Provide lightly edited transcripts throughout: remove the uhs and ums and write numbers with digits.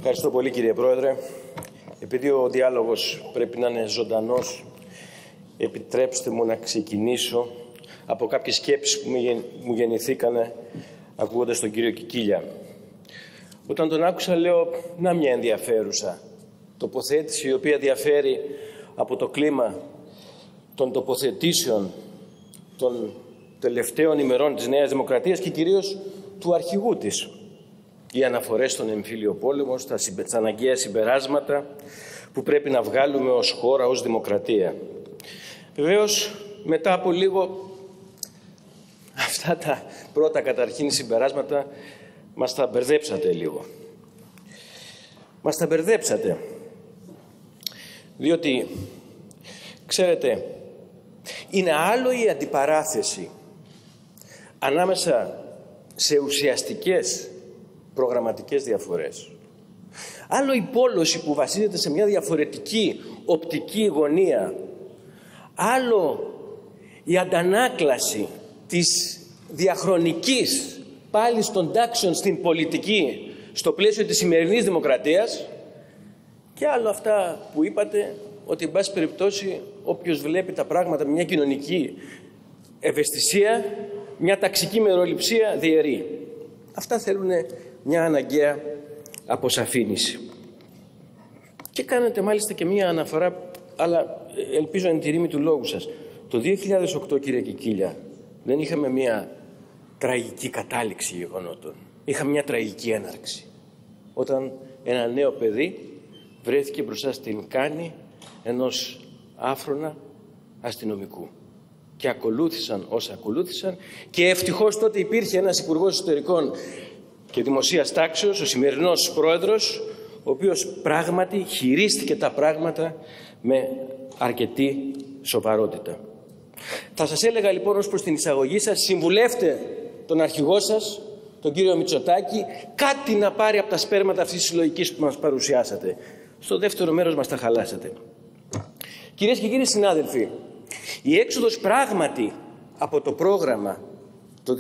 Ευχαριστώ πολύ, κύριε Πρόεδρε. Επειδή ο διάλογος πρέπει να είναι ζωντανός, επιτρέψτε μου να ξεκινήσω από κάποιες σκέψεις που μου γεννηθήκανε ακούγοντας τον κύριο Κικίλια. Όταν τον άκουσα, λέω, να μια ενδιαφέρουσα τοποθέτηση, η οποία διαφέρει από το κλίμα των τοποθετήσεων των τελευταίων ημερών της Νέας Δημοκρατίας και κυρίως του αρχηγού της. Οι αναφορές στον εμφύλιο πόλεμο, στα αναγκαία συμπεράσματα που πρέπει να βγάλουμε ως χώρα, ως δημοκρατία. Βεβαίως, μετά από λίγο, αυτά τα πρώτα καταρχήν συμπεράσματα μας τα μπερδέψατε λίγο. Μας τα μπερδέψατε. Διότι, ξέρετε, είναι άλλο η αντιπαράθεση ανάμεσα σε ουσιαστικές προγραμματικές διαφορές. Άλλο η πόλωση που βασίζεται σε μια διαφορετική οπτική γωνία. Άλλο η αντανάκλαση της διαχρονικής πάλι των τάξεων στην πολιτική στο πλαίσιο της σημερινής δημοκρατίας και άλλο αυτά που είπατε ότι εν πάση περιπτώσει όποιος βλέπει τα πράγματα με μια κοινωνική ευαισθησία, μια ταξική μεροληψία διαιρεί. Αυτά θέλουν μια αναγκαία αποσαφήνιση. Και κάνετε μάλιστα και μια αναφορά, αλλά ελπίζω εν τη ρήμη του λόγου σας. Το 2008, κύριε Κικίλια, δεν είχαμε μια τραγική κατάληξη γεγονότων. Είχαμε μια τραγική έναρξη. Όταν ένα νέο παιδί βρέθηκε μπροστά στην κάνη ενός άφρονα αστυνομικού. Και ακολούθησαν όσα ακολούθησαν και ευτυχώς τότε υπήρχε ένας υπουργός εσωτερικών και δημοσίας τάξεως, ο σημερινός πρόεδρος, ο οποίος πράγματι χειρίστηκε τα πράγματα με αρκετή σοβαρότητα. Θα σας έλεγα λοιπόν ως προς την εισαγωγή σας, συμβουλεύτε τον αρχηγό σας, τον κύριο Μητσοτάκη, κάτι να πάρει από τα σπέρματα αυτής της λογικής που μας παρουσιάσατε. Στο δεύτερο μέρος μας τα χαλάσατε. Κυρίες και κύριοι συνάδελφοι, η έξοδος πράγματι από το πρόγραμμα το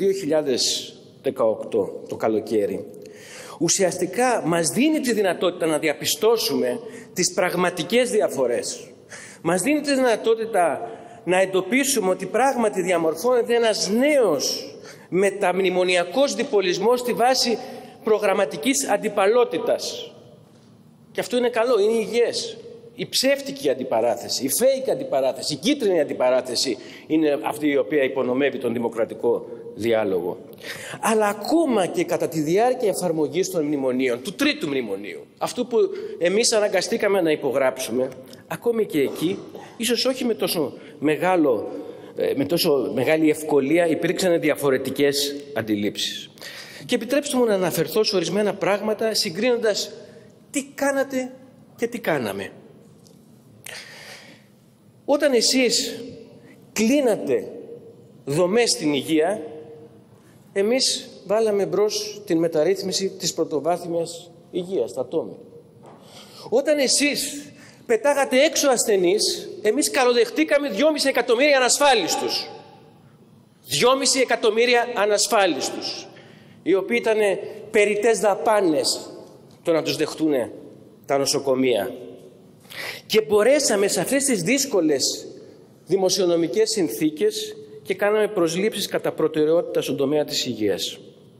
2018, το καλοκαίρι, ουσιαστικά μας δίνει τη δυνατότητα να διαπιστώσουμε τις πραγματικές διαφορές. Μας δίνει τη δυνατότητα να εντοπίσουμε ότι πράγματι διαμορφώνεται ένας νέος μεταμνημονιακός διπολισμός στη βάση προγραμματικής αντιπαλότητας. Και αυτό είναι καλό, είναι υγιές. Η ψεύτικη αντιπαράθεση, η fake αντιπαράθεση, η κίτρινη αντιπαράθεση είναι αυτή η οποία υπονομεύει τον δημοκρατικό διάλογο. Αλλά ακόμα και κατά τη διάρκεια εφαρμογής των μνημονίων, του τρίτου μνημονίου, αυτού που εμείς αναγκαστήκαμε να υπογράψουμε, ακόμη και εκεί, ίσως όχι με τόσο μεγάλη ευκολία, υπήρξαν διαφορετικές αντιλήψεις. Και επιτρέψτε μου να αναφερθώ σε ορισμένα πράγματα συγκρίνοντας τι κάνατε και τι κάναμε. Όταν εσείς κλείνατε δομές στην υγεία, εμείς βάλαμε μπρος την μεταρρύθμιση της πρωτοβάθμιας υγείας, τα τόμη. Όταν εσείς πετάγατε έξω ασθενείς, εμείς καλοδεχτήκαμε 2,5 εκατομμύρια ανασφάλιστους. 2,5 εκατομμύρια ανασφάλιστους, οι οποίοι ήταν περιττές δαπάνες το να τους δεχτούν τα νοσοκομεία. Και μπορέσαμε σε αυτές τις δύσκολες δημοσιονομικές συνθήκες και κάναμε προσλήψεις κατά προτεραιότητα στον τομέα της υγείας.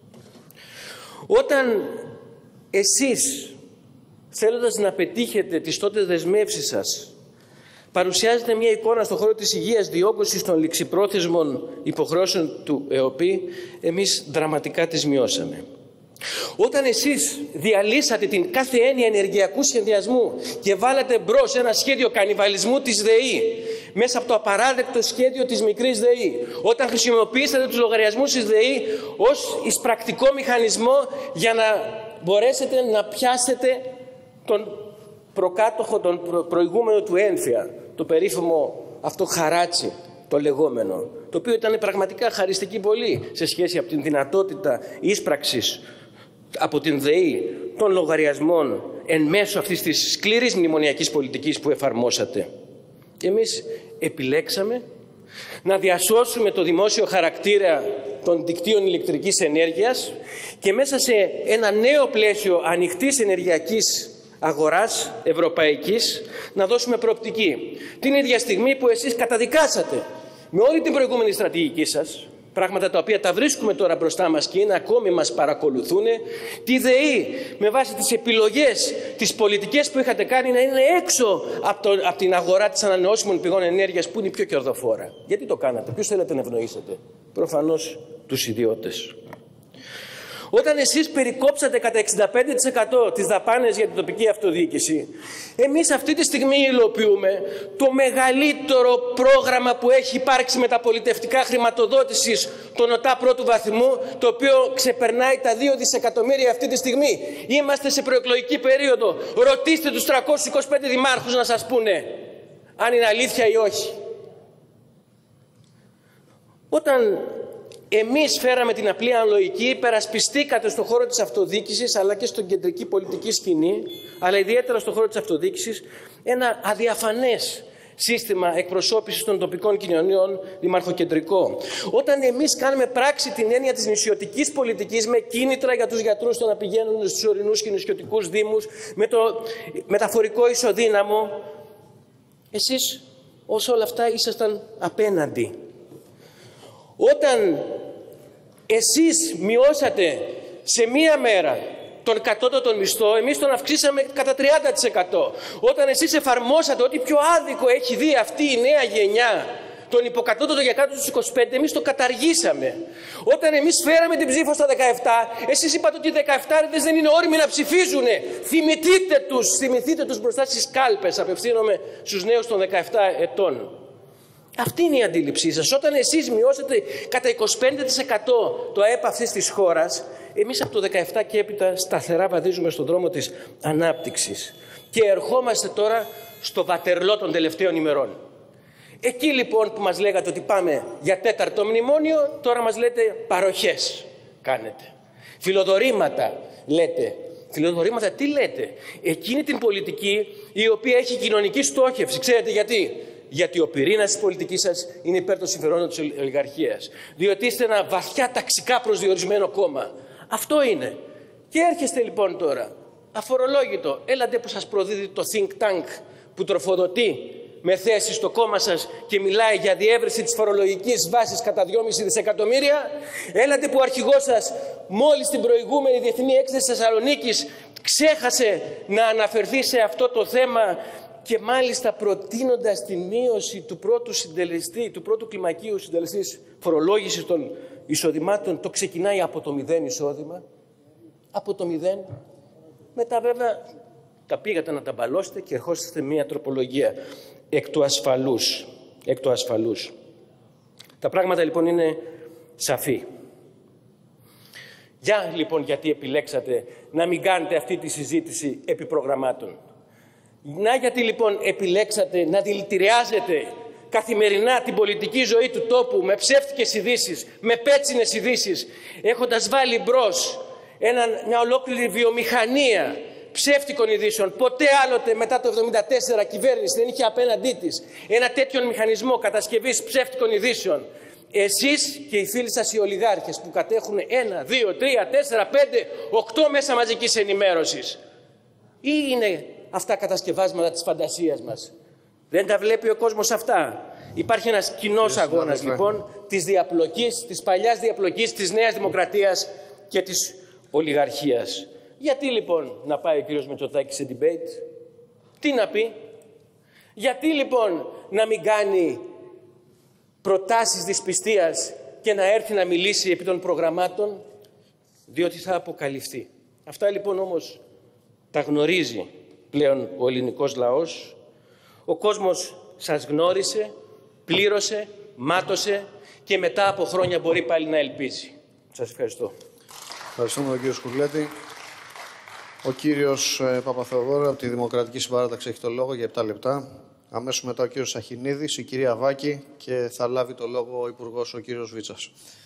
Όταν εσείς, θέλοντας να πετύχετε τις τότε δεσμεύσεις σας, παρουσιάζετε μια εικόνα στον χώρο της υγείας διόγκωσης των ληξιπρόθεσμων υποχρεώσεων του ΕΟΠΗ, εμείς δραματικά τις μειώσαμε. Όταν εσείς διαλύσατε την κάθε έννοια ενεργειακού σχεδιασμού και βάλατε μπρος ένα σχέδιο κανιβαλισμού της ΔΕΗ μέσα από το απαράδεκτο σχέδιο της μικρής ΔΕΗ, όταν χρησιμοποιήσατε τους λογαριασμούς της ΔΕΗ ως εισπρακτικό μηχανισμό για να μπορέσετε να πιάσετε τον προκάτοχο, τον προηγούμενο του ένφια, το περίφημο αυτό χαράτσι, το λεγόμενο, το οποίο ήταν πραγματικά χαριστική πολύ σε σχέση από την δυνατότητα ίσπραξης από την ΔΕΗ των λογαριασμών εν μέσω αυτής της σκληρής μνημονιακής πολιτικής που εφαρμόσατε. Εμείς επιλέξαμε να διασώσουμε το δημόσιο χαρακτήρα των δικτύων ηλεκτρικής ενέργειας και μέσα σε ένα νέο πλαίσιο ανοιχτής ενεργειακής αγοράς ευρωπαϊκής να δώσουμε προοπτική. Την ίδια στιγμή που εσείς καταδικάσατε με όλη την προηγούμενη στρατηγική σας, πράγματα τα οποία τα βρίσκουμε τώρα μπροστά μας και είναι ακόμη μας παρακολουθούν, τη ΔΕΗ με βάση τις επιλογές, τις πολιτικές που είχατε κάνει να είναι έξω από την αγορά της ανανεώσιμων πηγών ενέργειας που είναι η πιο κερδοφόρα. Γιατί το κάνατε, ποιους θέλετε να ευνοήσετε? Προφανώς τους ιδιώτες. Όταν εσείς περικόψατε κατά 65% τις δαπάνες για την τοπική αυτοδιοίκηση, εμείς αυτή τη στιγμή υλοποιούμε το μεγαλύτερο πρόγραμμα που έχει υπάρξει μεταπολιτευτικά χρηματοδότησης των ΟΤΑ πρώτου βαθμού, το οποίο ξεπερνάει τα 2 δισεκατομμύρια αυτή τη στιγμή. Είμαστε σε προεκλογική περίοδο. Ρωτήστε τους 325 δημάρχους να σας πούνε αν είναι αλήθεια ή όχι. Όταν εμείς φέραμε την απλή αναλογική, υπερασπιστήκατε στον χώρο της αυτοδιοίκησης αλλά και στην κεντρική πολιτική σκηνή, αλλά ιδιαίτερα στον χώρο της αυτοδιοίκησης, ένα αδιαφανές σύστημα εκπροσώπησης των τοπικών κοινωνιών δημαρχοκεντρικό. Όταν εμείς κάνουμε πράξη την έννοια της νησιωτικής πολιτικής με κίνητρα για τους γιατρούς στο να πηγαίνουν στους ορεινούς και νησιωτικούς δήμους, με το μεταφορικό ισοδύναμο, εσείς όσο όλα αυτά ήσασταν απέναντι. Όταν εσείς μειώσατε σε μία μέρα τον κατώτατο μισθό, εμείς τον αυξήσαμε κατά 30%. Όταν εσείς εφαρμόσατε ό,τι πιο άδικο έχει δει αυτή η νέα γενιά, τον υποκατώτατο για κάτω στους 25, εμείς το καταργήσαμε. Όταν εμείς φέραμε την ψήφο στα 17, εσείς είπατε ότι οι 17 δεν είναι όριμοι να ψηφίζουν. Θυμηθείτε τους μπροστά στις κάλπες, απευθύνομαι στους νέους των 17 ετών. Αυτή είναι η αντίληψή σας. Όταν εσείς μειώσετε κατά 25% το ΑΕΠ αυτής της χώρας, εμείς από το 17 και έπειτα σταθερά βαδίζουμε στον δρόμο της ανάπτυξης. Και ερχόμαστε τώρα στο βατερλό των τελευταίων ημερών. Εκεί λοιπόν που μας λέγατε ότι πάμε για 4ο μνημόνιο, τώρα μας λέτε παροχές κάνετε. Φιλοδορήματα λέτε. Φιλοδορήματα τι λέτε? Εκείνη την πολιτική η οποία έχει κοινωνική στόχευση. Ξέρετε γιατί? Γιατί ο πυρήνας της πολιτικής σας είναι υπέρ των συμφερόντων της ολιγαρχίας. Διότι είστε ένα βαθιά ταξικά προσδιορισμένο κόμμα. Αυτό είναι. Και έρχεστε λοιπόν τώρα, αφορολόγητο, έλατε που σας προδίδει το think tank που τροφοδοτεί με θέση στο κόμμα σας και μιλάει για διεύρυνση της φορολογικής βάσης κατά 2,5 δισεκατομμύρια. Έλατε που ο αρχηγός σας μόλις την προηγούμενη Διεθνή Έκθεση Θεσσαλονίκης ξέχασε να αναφερθεί σε αυτό το θέμα και μάλιστα προτείνοντας τη μείωση του πρώτου συντελεστή, του πρώτου κλιμακίου συντελεστή φορολόγησης των εισοδημάτων, το ξεκινάει από το 0 εισόδημα. Από το 0. Μετά βέβαια τα πήγατε να τα μπαλώσετε και ερχόσαστε μία τροπολογία εκ του ασφαλούς. Τα πράγματα λοιπόν είναι σαφή. Για λοιπόν γιατί επιλέξατε να μην κάνετε αυτή τη συζήτηση επί προγραμμάτων. Να γιατί λοιπόν επιλέξατε να δηλητηριάζετε καθημερινά την πολιτική ζωή του τόπου με ψεύτικες ειδήσεις, με πέτσινες ειδήσεις, έχοντας βάλει μπρος μια ολόκληρη βιομηχανία ψεύτικων ειδήσεων. Ποτέ άλλοτε μετά το 1974 κυβέρνηση δεν είχε απέναντί της ένα τέτοιο μηχανισμό κατασκευής ψεύτικων ειδήσεων. Εσείς και οι φίλοι σας οι ολιγάρχες που κατέχουν 1, 2, 3, 4, 5, 8 μέσα μαζικής ενημέρωσης. Ή είναι αυτά κατασκευάσματα της φαντασίας μας? Δεν τα βλέπει ο κόσμος αυτά? Υπάρχει ένας κοινός αγώνας λοιπόν της διαπλοκής, της παλιάς διαπλοκής της Νέας Δημοκρατίας και της ολιγαρχίας. Γιατί λοιπόν να πάει ο κύριος Μητσοτάκης σε debate? Τι να πει? Γιατί λοιπόν να μην κάνει προτάσεις δυσπιστίας και να έρθει να μιλήσει επί των προγραμμάτων? Διότι θα αποκαλυφθεί. Αυτά λοιπόν όμως τα γνωρίζει πλέον ο ελληνικός λαός. Ο κόσμος σας γνώρισε, πλήρωσε, μάτωσε και μετά από χρόνια μπορεί πάλι να ελπίζει. Σας ευχαριστώ. Ευχαριστούμε τον κύριο Σκουρλέτη. Ο κύριος Παπαθεοδόρου από τη Δημοκρατική Συμπαράταξη έχει το λόγο για 7 λεπτά. Αμέσως μετά ο κύριος Σαχινίδης, η κυρία Βάκη και θα λάβει το λόγο ο Υπουργός ο κύριος Βίτσας.